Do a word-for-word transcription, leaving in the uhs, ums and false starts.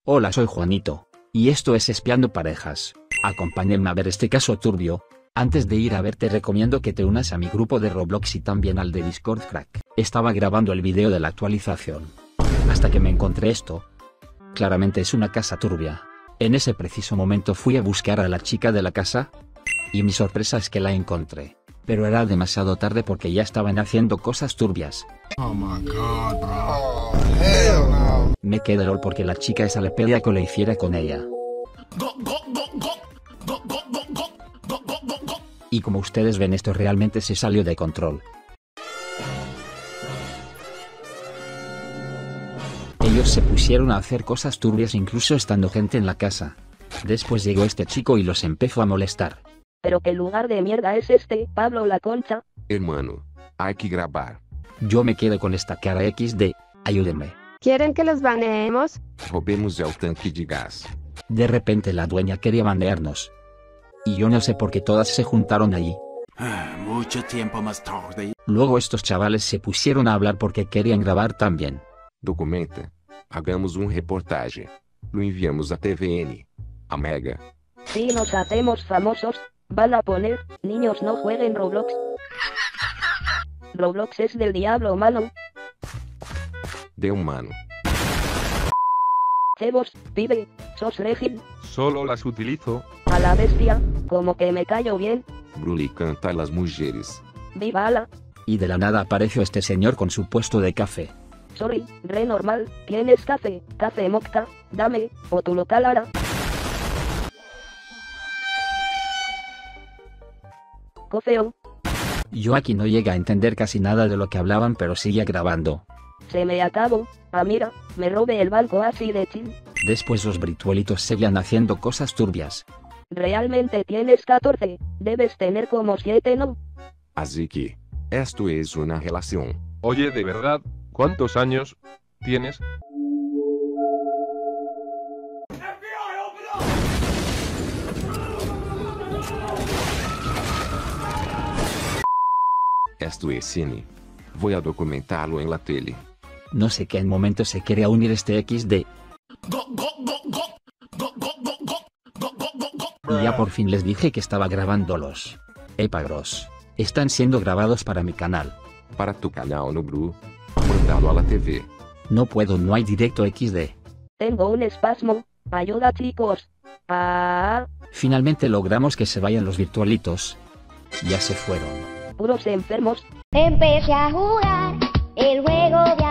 Hola, soy Juanito, y esto es Espiando Parejas. Acompáñenme a ver este caso turbio. Antes de ir a ver te recomiendo que te unas a mi grupo de Roblox y también al de Discord Crack. Estaba grabando el video de la actualización, hasta que me encontré esto. Claramente es una casa turbia. En ese preciso momento fui a buscar a la chica de la casa, y mi sorpresa es que la encontré. Pero era demasiado tarde porque ya estaban haciendo cosas turbias. Oh my god, bro. Oh, hell no. Me quedé lol porque la chica esa le pedía que lo hiciera con ella. Y como ustedes ven, esto realmente se salió de control. Ellos se pusieron a hacer cosas turbias incluso estando gente en la casa. Después llegó este chico y los empezó a molestar. ¿Pero qué lugar de mierda es este, Pablo La Concha? Hermano, hay que grabar. Yo me quedé con esta cara equis de, ayúdenme. ¿Quieren que los baneemos? Robemos el tanque de gas. De repente la dueña quería banearnos. Y yo no sé por qué todas se juntaron allí. Mucho tiempo más tarde. Luego estos chavales se pusieron a hablar porque querían grabar también. Documenta. Hagamos un reportaje. Lo enviamos a T V N. A Mega. Si nos hacemos famosos, van a poner, niños no jueguen Roblox. Roblox es del diablo, mano. De humano. Cebos, pibe, sos regil. Solo las utilizo. A la bestia, como que me callo bien. Bruli canta a las mujeres. Viva ala. Y de la nada apareció este señor con su puesto de café. Sorry, re normal, ¿tienes café? Café mocta, dame, o tu local ara. Cofeo. Yo aquí no llegué a entender casi nada de lo que hablaban, pero seguía grabando. Se me acabó. Ah, mira, me robé el banco así de chill. Después los brituelitos seguían haciendo cosas turbias. Realmente tienes catorce, debes tener como siete, ¿no? Así que, esto es una relación. Oye, de verdad, ¿cuántos años tienes? Esto es cine. Voy a documentarlo en la tele. No sé qué en momento se quería unir este equis de. Y ya por fin les dije que estaba grabándolos. Epagros. Están siendo grabados para mi canal. Para tu canal, no bro. Mandalo a la T V. No puedo, no hay directo equis de. Tengo un espasmo. Ayuda, chicos. Ah. Finalmente logramos que se vayan los virtualitos. Ya se fueron. Puros enfermos. Empecé a jugar el juego de